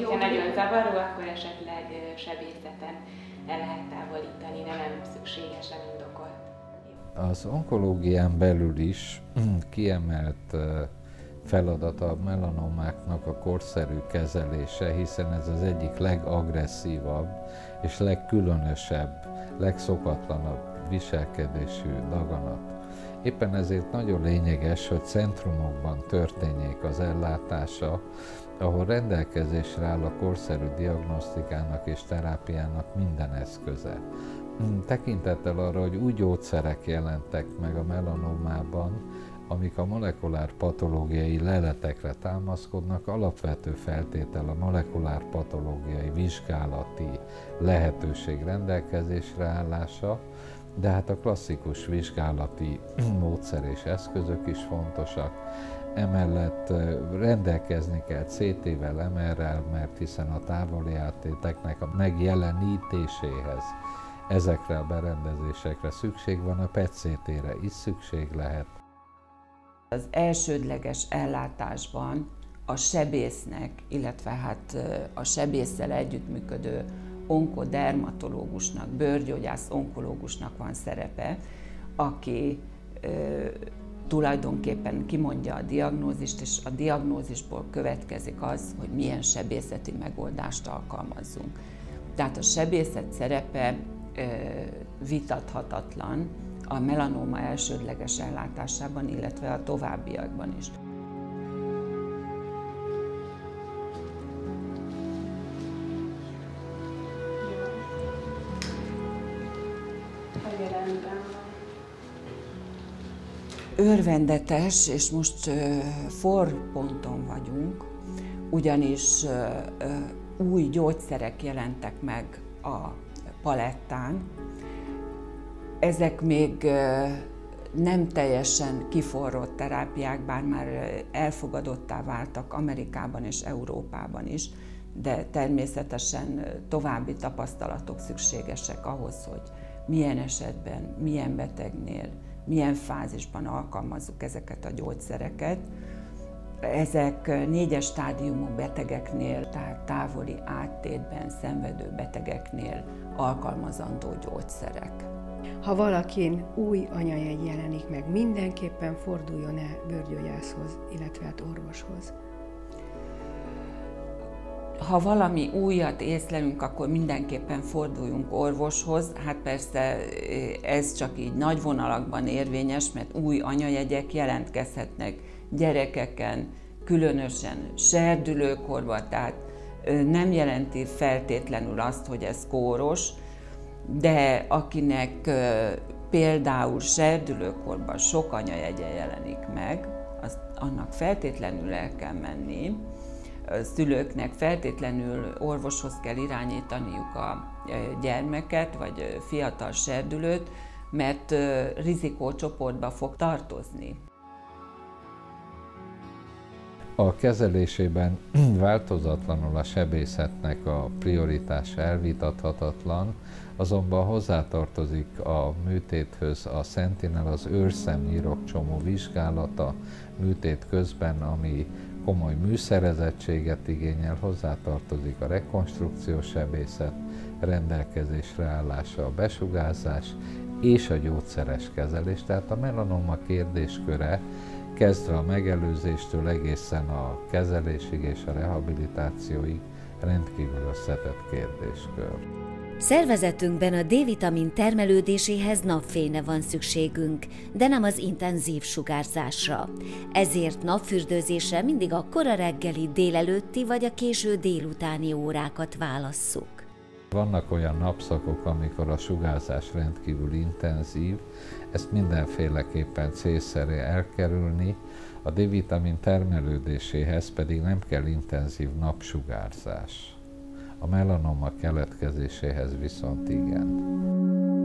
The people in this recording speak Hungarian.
hogyha nagyon zavaró, akkor esetleg sebészeten el lehet távolítani, de nem szükségesen indokolt. Az onkológián belül is kiemelt feladata a melanómáknak a korszerű kezelése, hiszen ez az egyik legagresszívabb és legkülönösebb, legszokatlanabb viselkedésű daganat. Éppen ezért nagyon lényeges, hogy centrumokban történjék az ellátása, ahol rendelkezésre áll a korszerű diagnosztikának és terápiának minden eszköze. Tekintettel arra, hogy új gyógyszerek jelentek meg a melanómában, amik a molekulár patológiai leletekre támaszkodnak, alapvető feltétel a molekulár patológiai vizsgálati lehetőség rendelkezésre állása, de hát a klasszikus vizsgálati módszer és eszközök is fontosak. Emellett rendelkezni kell CT-vel, MR-rel, mert hiszen a távoli áttéteknek a megjelenítéséhez ezekre a berendezésekre szükség van, a PET-CT-re is szükség lehet. Az elsődleges ellátásban a sebésznek, illetve hát a sebésszel együttműködő onkodermatológusnak, bőrgyógyász onkológusnak van szerepe, aki tulajdonképpen kimondja a diagnózist, és a diagnózisból következik az, hogy milyen sebészeti megoldást alkalmazzunk. Tehát a sebészet szerepe vitathatatlan a melanóma elsődleges ellátásában, illetve a továbbiakban is. Örvendetes, és most forrponton vagyunk, ugyanis új gyógyszerek jelentek meg a palettán. Ezek még nem teljesen kiforrott terápiák, bár már elfogadottá váltak Amerikában és Európában is, de természetesen további tapasztalatok szükségesek ahhoz, hogy milyen esetben, milyen betegnél, milyen fázisban alkalmazzuk ezeket a gyógyszereket. Ezek 4-es stádiumú betegeknél, tehát távoli áttétben szenvedő betegeknél alkalmazandó gyógyszerek. Ha valakin új anyajegy jelenik meg, mindenképpen forduljon el bőrgyógyászhoz, illetve hát orvoshoz. Ha valami újat észlelünk, akkor mindenképpen forduljunk orvoshoz. Hát persze ez csak így nagy vonalakban érvényes, mert új anyajegyek jelentkezhetnek gyerekeken, különösen serdülőkorban, tehát nem jelenti feltétlenül azt, hogy ez kóros, de akinek például serdülőkorban sok anyajegye jelenik meg, annak feltétlenül el kell menni, szülőknek feltétlenül orvoshoz kell irányítaniuk a gyermeket, vagy fiatal serdülőt, mert rizikócsoportba fog tartozni. A kezelésében változatlanul a sebészetnek a prioritása elvitathatatlan, azonban hozzátartozik a műtéthöz a Sentinel, az őrszemnyirokcsomó vizsgálata műtét közben, ami komoly műszerezettséget igényel, hozzátartozik a rekonstrukciós sebészet rendelkezésre állása, a besugárzás és a gyógyszeres kezelés. Tehát a melanóma kérdésköre kezdve a megelőzéstől egészen a kezelésig és a rehabilitációig rendkívül összetett kérdéskör. Szervezetünkben a D-vitamin termelődéséhez napfényre van szükségünk, de nem az intenzív sugárzásra. Ezért napfürdőzésre mindig a kora reggeli, délelőtti vagy a késő délutáni órákat válasszuk. Vannak olyan napszakok, amikor a sugárzás rendkívül intenzív, ezt mindenféleképpen célszerű elkerülni, a D-vitamin termelődéséhez pedig nem kell intenzív napsugárzás. A melanóma keletkezéséhez viszont igen.